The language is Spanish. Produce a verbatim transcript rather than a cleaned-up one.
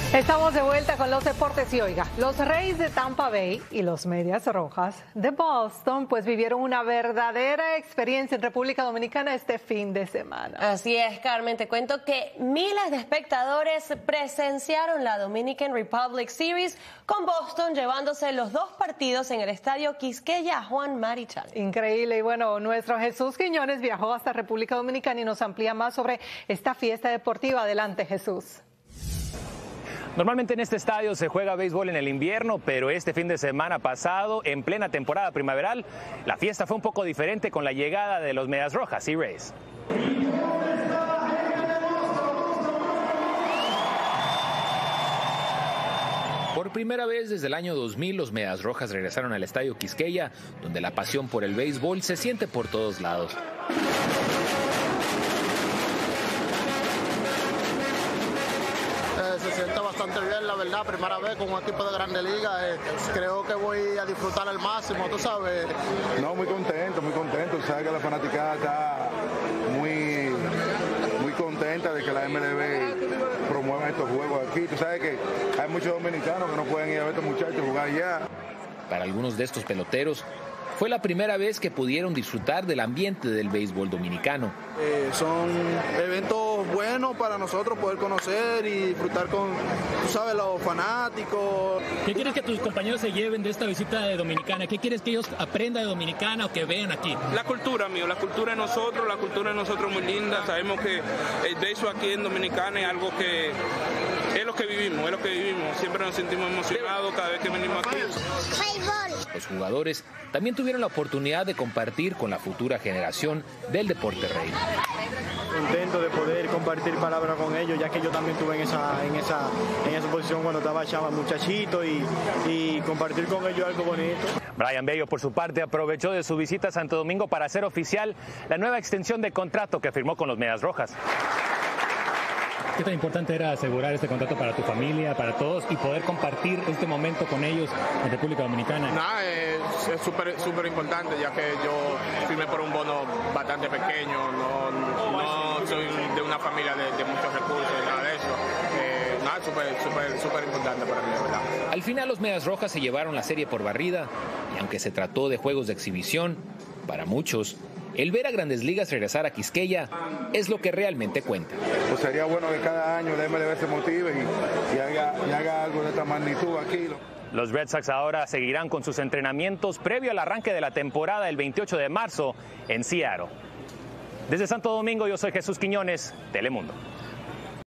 Estamos de vuelta con los deportes y oiga, los Reyes de Tampa Bay y los Medias Rojas de Boston pues vivieron una verdadera experiencia en República Dominicana este fin de semana. Así es, Carmen, te cuento que miles de espectadores presenciaron la Dominican Republic Series con Boston llevándose los dos partidos en el estadio Quisqueya Juan Marichal. Increíble, y bueno, nuestro Jesús Quiñones viajó hasta República Dominicana y nos amplía más sobre esta fiesta deportiva. Adelante, Jesús. Normalmente en este estadio se juega béisbol en el invierno, pero este fin de semana pasado, en plena temporada primaveral, la fiesta fue un poco diferente con la llegada de los Medias Rojas y Rays. Por primera vez desde el año dos mil, los Medias Rojas regresaron al estadio Quisqueya, donde la pasión por el béisbol se siente por todos lados. Se siente bastante bien, la verdad, primera vez con un equipo de Grande Liga, eh, creo que voy a disfrutar al máximo, tú sabes. No, muy contento, muy contento, sabes que la fanaticada está muy, muy contenta de que la M L B promueva estos juegos aquí, tú sabes que hay muchos dominicanos que no pueden ir a ver a estos muchachos jugar allá. Para algunos de estos peloteros, fue la primera vez que pudieron disfrutar del ambiente del béisbol dominicano. Eh, son eventos buenos para nosotros poder conocer y disfrutar con, tú sabes, los fanáticos. ¿Qué quieres que tus compañeros se lleven de esta visita de Dominicana? ¿Qué quieres que ellos aprendan de Dominicana o que vean aquí? La cultura, amigo, la cultura de nosotros, la cultura de nosotros muy linda. Sabemos que el béisbol aquí en Dominicana es algo que es lo que vivimos, es lo que vivimos. Siempre nos sentimos emocionados cada vez que venimos aquí. Los jugadores también tuvieron la oportunidad de compartir con la futura generación del deporte rey. Contento de poder compartir palabras con ellos, ya que yo también estuve en esa, en esa, en esa posición cuando estaba chava, muchachito, y, y compartir con ellos algo bonito. Brian Bello, por su parte, aprovechó de su visita a Santo Domingo para hacer oficial la nueva extensión de contrato que firmó con los Medias Rojas. ¿Qué tan importante era asegurar este contrato para tu familia, para todos, y poder compartir este momento con ellos en República Dominicana? Nada, es súper súper importante, ya que yo firmé por un bono bastante pequeño, no, no soy de una familia de, de muchos recursos, nada de eso. Eh, nada, súper súper súper importante para mí, ¿verdad? Al final los Medias Rojas se llevaron la serie por barrida, y aunque se trató de juegos de exhibición, para muchos, el ver a Grandes Ligas regresar a Quisqueya es lo que realmente cuenta. Pues sería bueno que cada año la M L B se motive y, y, haga, y haga algo de esta magnitud aquí. Los Red Sox ahora seguirán con sus entrenamientos previo al arranque de la temporada el veintiocho de marzo en Seattle. Desde Santo Domingo, yo soy Jesús Quiñones, Telemundo.